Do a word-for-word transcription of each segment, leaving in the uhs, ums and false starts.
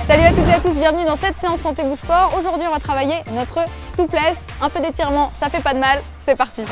Salut à toutes et à tous, bienvenue dans cette séance Santé Vous Sport. Aujourd'hui, on va travailler notre souplesse, un peu d'étirement, ça fait pas de mal, c'est parti.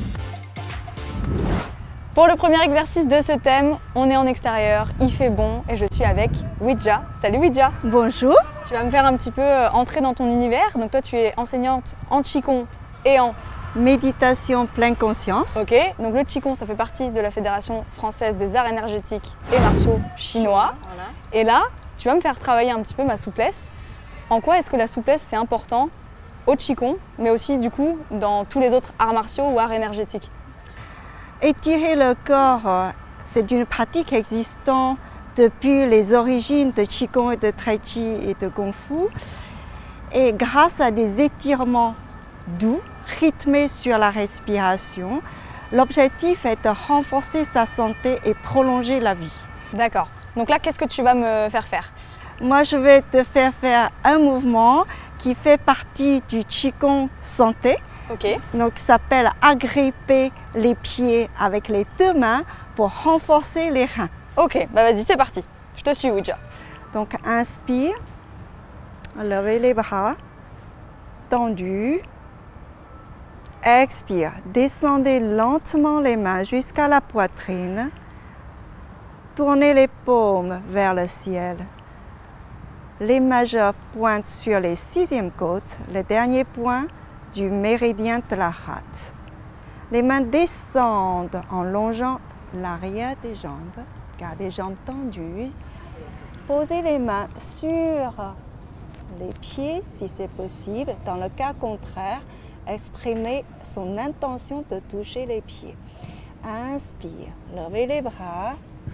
Pour le premier exercice de ce thème, on est en extérieur, il fait bon et je suis avec Widja. Salut Widja. Bonjour. Tu vas me faire un petit peu entrer dans ton univers. Donc toi, tu es enseignante en Qigong et en méditation pleine conscience. Ok, donc le Qigong, ça fait partie de la Fédération française des arts énergétiques et martiaux chinois. Voilà. Et là, tu vas me faire travailler un petit peu ma souplesse. En quoi est-ce que la souplesse, c'est important au Qigong, mais aussi du coup dans tous les autres arts martiaux ou arts énergétiques? Étirer le corps, c'est une pratique existante depuis les origines de Qigong et de Tai Chi et de Kung Fu. Et grâce à des étirements doux, rythmés sur la respiration, l'objectif est de renforcer sa santé et prolonger la vie. D'accord. Donc là, qu'est-ce que tu vas me faire faire? Moi, je vais te faire faire un mouvement qui fait partie du Qigong santé. Ok. Donc, ça s'appelle agripper les pieds avec les deux mains pour renforcer les reins. Ok, bah vas-y, c'est parti. Je te suis, Widja. Donc, inspire, levez les bras, tendus. Expire, descendez lentement les mains jusqu'à la poitrine. Tournez les paumes vers le ciel. Les majeurs pointent sur les sixièmes côtes, le dernier point du méridien de la rate. Les mains descendent en longeant l'arrière des jambes. Gardez les jambes tendues. Posez les mains sur les pieds si c'est possible. Dans le cas contraire, exprimez son intention de toucher les pieds. Inspire, levez les bras.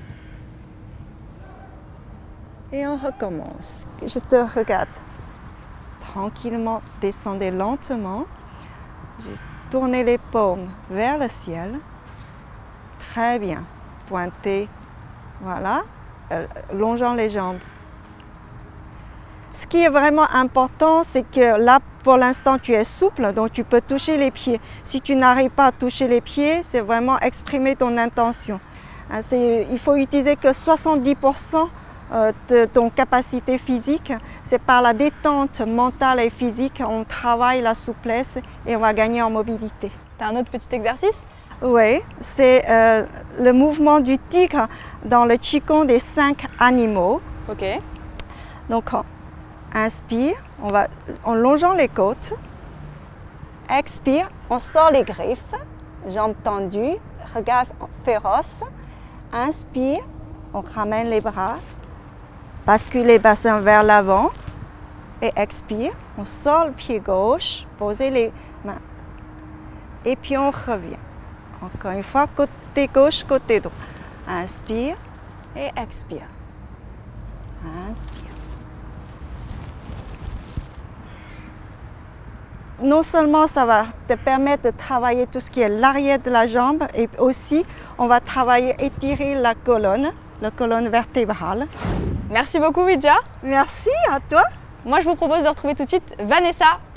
Et on recommence. Je te regarde. Tranquillement, descendez lentement. Juste tournez les paumes vers le ciel. Très bien. Pointez. Voilà. Euh, longeant les jambes. Ce qui est vraiment important, c'est que là, pour l'instant, tu es souple, donc tu peux toucher les pieds. Si tu n'arrives pas à toucher les pieds, c'est vraiment exprimer ton intention. Hein, il faut utiliser que soixante-dix pour cent de ton capacité physique. C'est par la détente mentale et physique, on travaille la souplesse et on va gagner en mobilité. Tu as un autre petit exercice? Oui, c'est euh, le mouvement du tigre dans le Qigong des cinq animaux. Ok. Donc, inspire, on va en longeant les côtes. Expire, on sort les griffes, jambes tendues, regard féroce. Inspire, on ramène les bras, bascule les bassins vers l'avant. Et expire, on sort le pied gauche, posez les mains. Et puis on revient. Encore une fois, côté gauche, côté droit. Inspire et expire. Inspire. Non seulement ça va te permettre de travailler tout ce qui est l'arrière de la jambe, et aussi on va travailler, étirer la colonne, la colonne vertébrale. Merci beaucoup Widja. Merci à toi. Moi je vous propose de retrouver tout de suite Vanessa